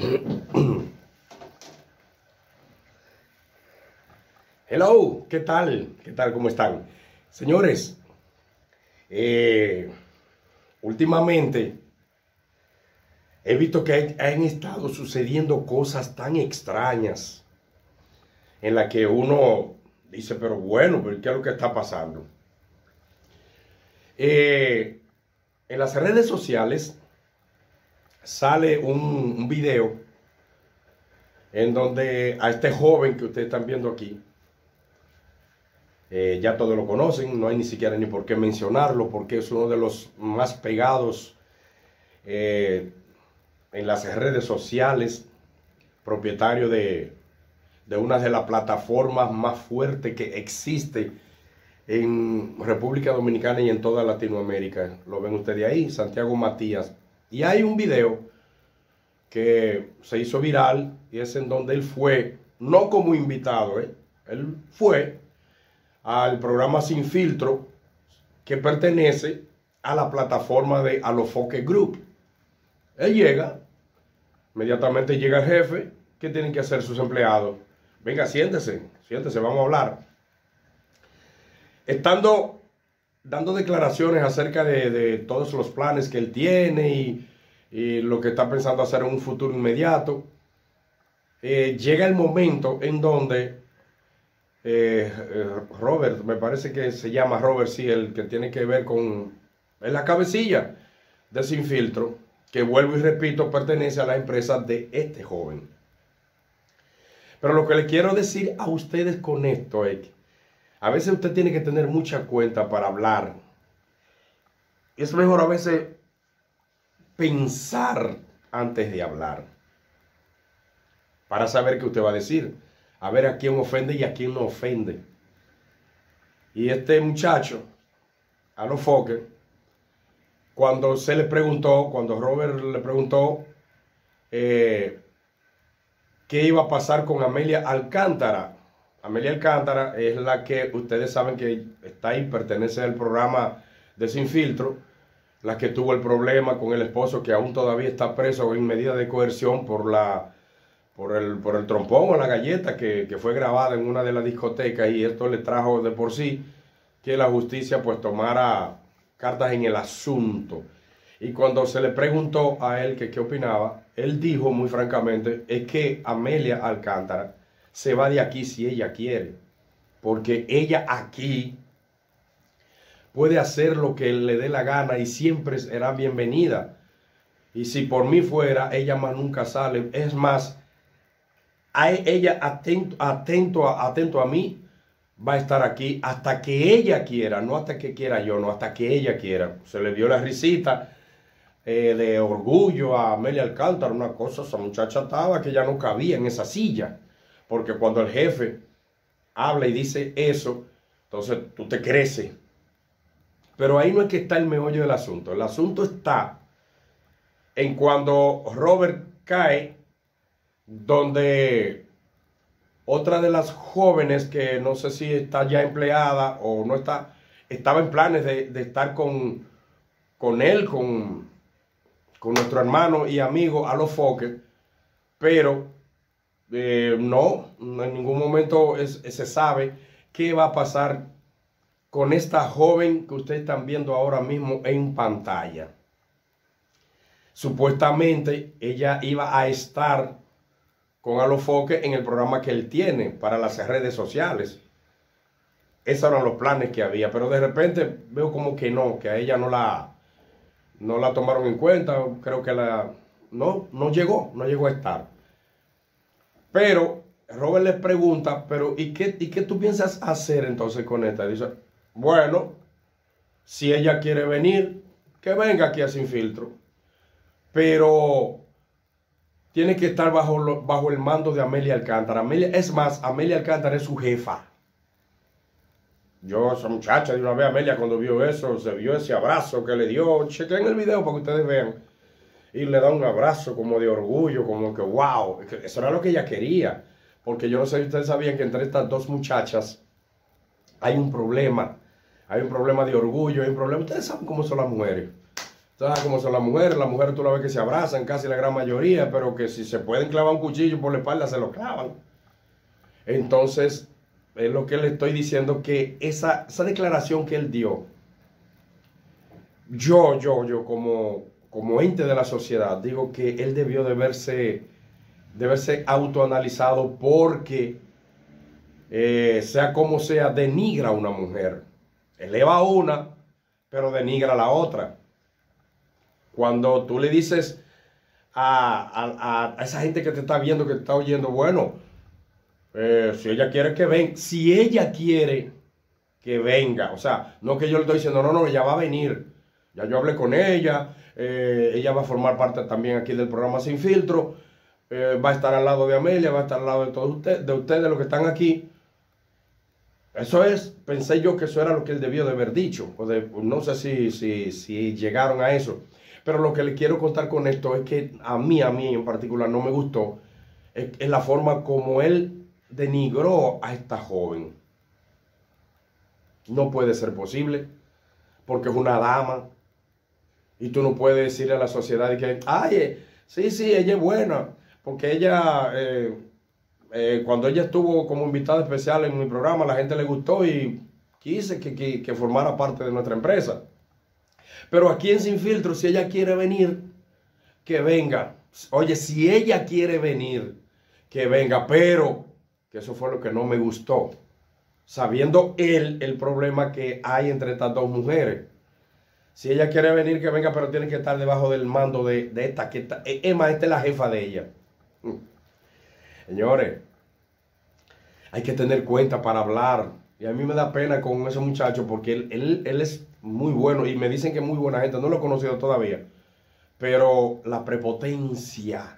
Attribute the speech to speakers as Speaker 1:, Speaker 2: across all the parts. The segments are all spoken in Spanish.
Speaker 1: Hello, ¿qué tal? ¿Qué tal? ¿Cómo están? Señores, últimamente he visto que han estado sucediendo cosas tan extrañas en las que uno dice, pero bueno, ¿pero qué es lo que está pasando? En las redes sociales sale un video en donde a este joven que ustedes están viendo aquí, ya todos lo conocen, no hay ni siquiera ni por qué mencionarlo, porque es uno de los más pegados en las redes sociales, propietario de una de las plataformas más fuertes que existe en República Dominicana y en toda Latinoamérica. Lo ven ustedes ahí, Santiago Matías. Y hay un video que se hizo viral y es en donde él fue, no como invitado, él fue al programa Sin Filtro, que pertenece a la plataforma de Alofoque Group. Él llega, inmediatamente llega el jefe. ¿Qué tienen que hacer sus empleados? Venga, siéntese, vamos a hablar. Estando dando declaraciones acerca de todos los planes que él tiene y lo que está pensando hacer en un futuro inmediato, llega el momento en donde Robert, me parece que se llama Robert, sí, el que tiene que ver con la cabecilla de Sin Filtro, que vuelvo y repito, pertenece a la empresa de este joven. Pero lo que le quiero decir a ustedes con esto es que a veces usted tiene que tener mucha cuenta para hablar. Es mejor a veces pensar antes de hablar, para saber qué usted va a decir, a ver a quién ofende y a quién no ofende. Y este muchacho, Alofoque, cuando Robert le preguntó qué iba a pasar con Amelia Alcántara. Amelia Alcántara es la que ustedes saben que está ahí, pertenece al programa de Sin Filtro, la que tuvo el problema con el esposo, que aún todavía está preso en medida de coerción por el trompón o la galleta que fue grabada en una de las discotecas, y esto le trajo de por sí que la justicia pues tomara cartas en el asunto. Y cuando se le preguntó a él que qué opinaba, él dijo muy francamente, es que Amelia Alcántara se va de aquí si ella quiere, porque ella aquí puede hacer lo que le dé la gana y siempre será bienvenida. Y si por mí fuera, ella más nunca sale. Es más, ella atento a mí, va a estar aquí hasta que ella quiera, no hasta que quiera yo, no, hasta que ella quiera. Se le dio la risita de orgullo a Amelia Alcántara, una cosa, esa muchacha estaba que ya no cabía en esa silla, porque cuando el jefe habla y dice eso, entonces tú te creces. Pero ahí no es que está el meollo del asunto. El asunto está en cuando Robert cae, donde otra de las jóvenes, que no sé si está ya empleada o no está, estaba en planes de estar con él, con nuestro hermano y amigo Alofoque, pero no, en ningún momento se sabe qué va a pasar con esta joven que ustedes están viendo ahora mismo en pantalla. Supuestamente ella iba a estar con Alofoque en el programa que él tiene para las redes sociales. Esos eran los planes que había, pero de repente veo como que no, que a ella no la tomaron en cuenta. Creo que no llegó a estar. Pero Robert le pregunta, pero ¿y qué tú piensas hacer entonces con esta? Dice, bueno, si ella quiere venir, que venga aquí a Sin Filtro, pero tiene que estar bajo el mando de Amelia Alcántara. Amelia Alcántara es su jefa. Esa muchacha, de una vez Amelia, cuando vio eso, se vio ese abrazo que le dio. Chequen el video para que ustedes vean. Y le da un abrazo como de orgullo, como que wow. Eso era lo que ella quería. Porque yo no sé si ustedes sabían que entre estas dos muchachas hay un problema. Hay un problema de orgullo, hay un problema. Ustedes saben cómo son las mujeres. ¿Sabes cómo son las mujeres tú la ves que se abrazan, casi la gran mayoría, pero que si se pueden clavar un cuchillo por la espalda, se lo clavan. Entonces, es lo que le estoy diciendo, que esa declaración que él dio, yo como ente de la sociedad, digo que él debió de verse autoanalizado porque, sea como sea, denigra a una mujer. Eleva a una, pero denigra a la otra. Cuando tú le dices a esa gente que te está viendo, que te está oyendo, bueno, si ella quiere que venga, si ella quiere que venga, o sea, no que yo le estoy diciendo, no, ella va a venir, ya yo hablé con ella, ella va a formar parte también aquí del programa Sin Filtro, va a estar al lado de Amelia, va a estar al lado de todos ustedes, los que están aquí. Eso es, pensé yo que eso era lo que él debió de haber dicho, no sé si llegaron a eso, pero lo que le quiero contar con esto es que a mí en particular no me gustó, es la forma como él denigró a esta joven. No puede ser posible, porque es una dama, y tú no puedes decirle a la sociedad que, ay, sí, ella es buena, porque ella, cuando ella estuvo como invitada especial en mi programa, la gente le gustó y quise que formara parte de nuestra empresa. Pero aquí en Sin Filtro, si ella quiere venir, que venga. Oye, si ella quiere venir, que venga, pero que eso fue lo que no me gustó, sabiendo él el problema que hay entre estas dos mujeres. Si ella quiere venir, que venga, pero tiene que estar debajo del mando de esta, esta es la jefa de ella. Señores, hay que tener cuenta para hablar. Y a mí me da pena con ese muchacho porque él es muy bueno y me dicen que es muy buena gente. No lo he conocido todavía. Pero la prepotencia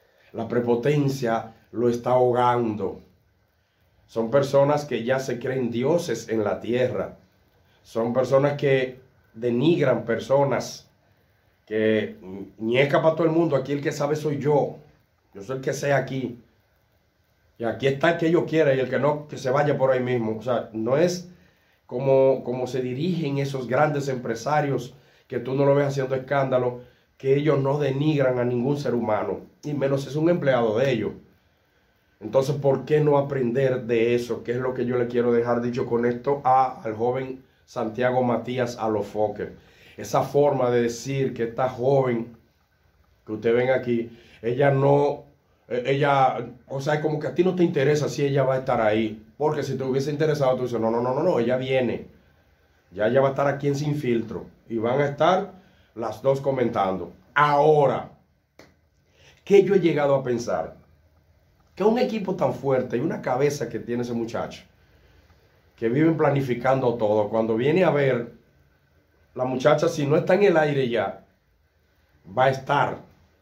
Speaker 1: lo está ahogando. Son personas que ya se creen dioses en la tierra. Son personas que denigran personas. Que nieca para todo el mundo. Aquí el que sabe soy yo. Yo soy el que sé aquí. Y aquí está el que yo quiera y el que no, que se vaya por ahí mismo. O sea, no es como se dirigen esos grandes empresarios que tú no lo ves haciendo escándalo, que ellos no denigran a ningún ser humano. Y menos es un empleado de ellos. Entonces, ¿por qué no aprender de eso? ¿Qué es lo que yo le quiero dejar dicho con esto al joven Santiago Matías Alofoque? Esa forma de decir que esta joven que usted ven aquí, ella no, o sea, como que a ti no te interesa si ella va a estar ahí. Porque si te hubiese interesado, tú dices, no, ella viene. Ya ella va a estar aquí en Sin Filtro. Y van a estar las dos comentando. Ahora, ¿qué yo he llegado a pensar? Que un equipo tan fuerte y una cabeza que tiene ese muchacho, que viven planificando todo, cuando viene a ver, la muchacha, si no está en el aire ya, va a estar.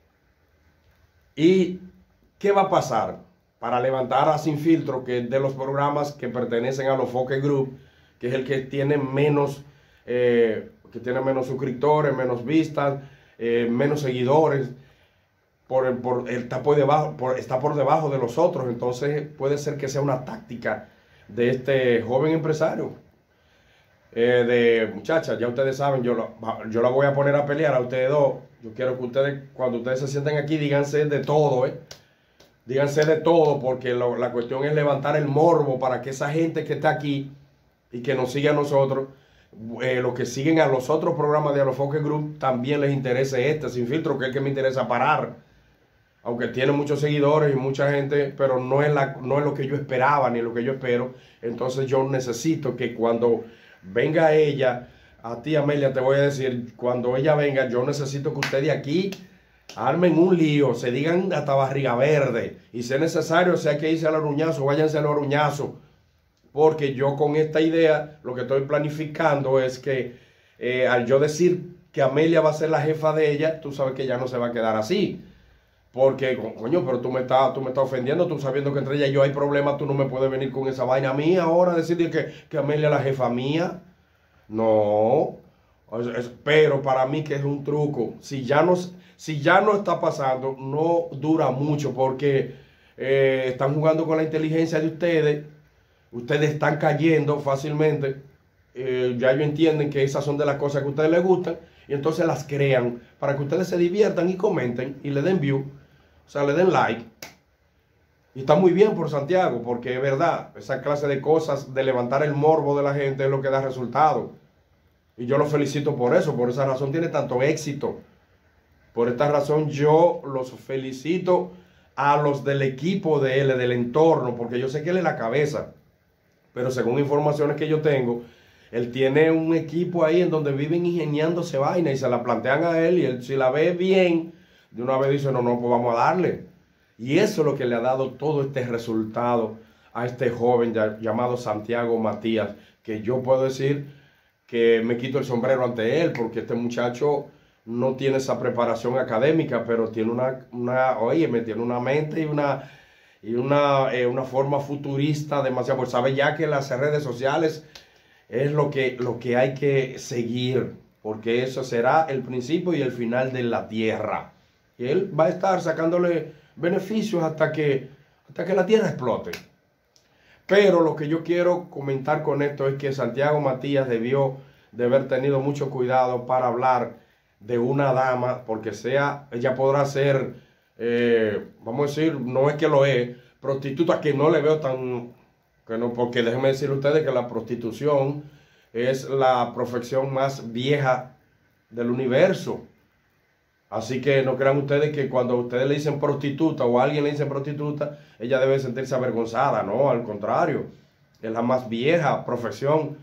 Speaker 1: ¿Y qué va a pasar? Para levantar a Sin Filtro, que es de los programas que pertenecen a los Focus Group, que es el que tiene menos suscriptores, menos vistas, menos seguidores, está por debajo de los otros. Entonces puede ser que sea una táctica de este joven empresario. Muchachas, ya ustedes saben, yo la voy a poner a pelear a ustedes dos. Yo quiero que ustedes, cuando ustedes se sienten aquí, díganse de todo, díganse de todo, porque la cuestión es levantar el morbo para que esa gente que está aquí y que nos sigue a nosotros, los que siguen a los otros programas de Alofoque Group, también les interese Sin Filtro, que es el que me interesa parar. Aunque tiene muchos seguidores y mucha gente, pero no es lo que yo esperaba ni lo que yo espero. Entonces yo necesito que cuando venga ella, a ti Amelia te voy a decir, cuando ella venga, yo necesito que ustedes aquí armen un lío, se digan hasta barriga verde, y si es necesario, si hay que irse al aruñazo, váyanse al aruñazo, porque yo con esta idea, lo que estoy planificando es que al yo decir que Amelia va a ser la jefa de ella, tú sabes que ya no se va a quedar así, porque, coño, pero tú me estás ofendiendo, tú sabiendo que entre ella y yo hay problemas, tú no me puedes venir con esa vaina a mí ahora, decir que Amelia es la jefa mía. No, pero para mí que es un truco. Si ya no está pasando, no dura mucho porque están jugando con la inteligencia de ustedes. Ustedes están cayendo fácilmente. Ya ellos entienden que esas son de las cosas que a ustedes les gustan y entonces las crean para que ustedes se diviertan y comenten y le den view, o sea, le den like. Y está muy bien por Santiago, porque es verdad, esa clase de cosas de levantar el morbo de la gente es lo que da resultado. Y yo lo felicito por eso, por esa razón tiene tanto éxito. Por esta razón yo los felicito a los del equipo de él, del entorno, porque yo sé que él es la cabeza. Pero según informaciones que yo tengo, él tiene un equipo ahí en donde viven ingeniándose vaina y se la plantean a él y él si la ve bien, de una vez dice, no, pues vamos a darle. Y eso es lo que le ha dado todo este resultado a este joven llamado Santiago Matías, que yo puedo decir que me quito el sombrero ante él, porque este muchacho no tiene esa preparación académica, pero tiene tiene una mente y una forma futurista demasiado, pues sabe ya que las redes sociales es lo que hay que seguir, porque eso será el principio y el final de la tierra. Y él va a estar sacándole beneficios hasta que la tierra explote. Pero lo que yo quiero comentar con esto es que Santiago Matías debió de haber tenido mucho cuidado para hablar de una dama, porque ella podrá ser, vamos a decir, no es que lo es, prostituta, que no le veo porque déjenme decirle a ustedes que la prostitución es la profesión más vieja del universo. Así que no crean ustedes que cuando ustedes le dicen prostituta o a alguien le dicen prostituta, ella debe sentirse avergonzada. No, al contrario, es la más vieja profesión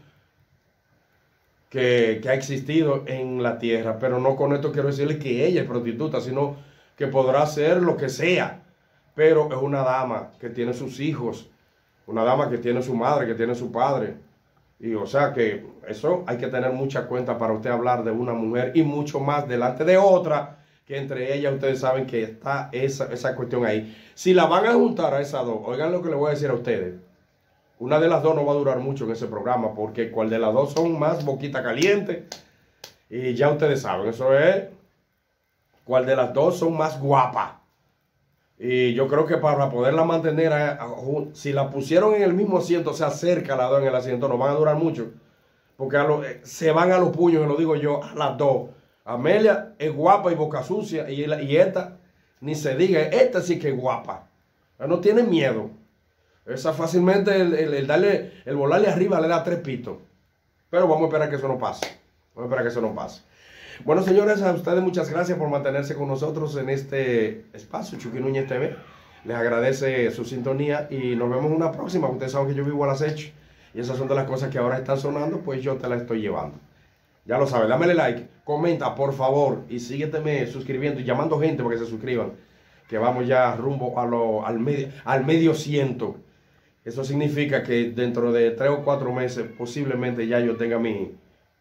Speaker 1: que ha existido en la tierra. Pero no con esto quiero decirle que ella es prostituta, sino que podrá ser lo que sea. Pero es una dama que tiene sus hijos, una dama que tiene su madre, que tiene su padre. Y o sea que eso hay que tener mucha cuenta para usted hablar de una mujer y mucho más delante de otra, que entre ellas ustedes saben que está esa cuestión ahí. Si la van a juntar a esas dos, oigan lo que les voy a decir a ustedes. Una de las dos no va a durar mucho en ese programa, porque cuál de las dos son más boquita caliente. Y ya ustedes saben, eso es cuál de las dos son más guapas. Y yo creo que para poderla mantener, si la pusieron en el mismo asiento, se acerca las dos en el asiento, no van a durar mucho. Porque se van a los puños, y lo digo yo, a las dos. Amelia es guapa y boca sucia, y esta, ni se diga, esta sí que es guapa. No tiene miedo. Esa fácilmente, el volarle arriba le da 3 pitos. Pero vamos a esperar que eso no pase. Vamos a esperar que eso no pase. Bueno, señores, a ustedes muchas gracias por mantenerse con nosotros en este espacio, Chucky Núñez TV. Les agradece su sintonía y nos vemos en una próxima. Ustedes saben que yo vivo al acecho y esas son de las cosas que ahora están sonando, pues yo te las estoy llevando. Ya lo sabes, dámele like, comenta por favor y sígueteme suscribiendo y llamando gente para que se suscriban, que vamos ya rumbo al medio ciento. Eso significa que dentro de 3 o 4 meses posiblemente ya yo tenga mi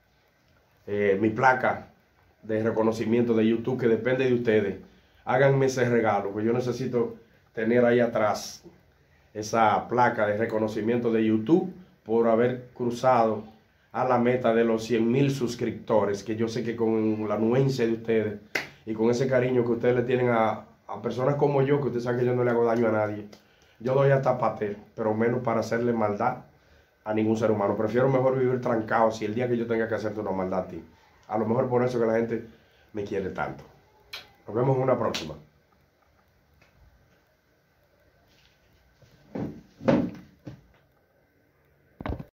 Speaker 1: placa de reconocimiento de YouTube, que depende de ustedes. Háganme ese regalo, porque yo necesito tener ahí atrás esa placa de reconocimiento de YouTube por haber cruzado a la meta de los 100,000 suscriptores, que yo sé que con la anuencia de ustedes y con ese cariño que ustedes le tienen a personas como yo, que ustedes saben que yo no le hago daño a nadie, yo doy hasta paté, pero menos para hacerle maldad a ningún ser humano. Prefiero mejor vivir trancado si el día que yo tenga que hacerte una maldad a ti. A lo mejor por eso que la gente me quiere tanto. Nos vemos en una próxima.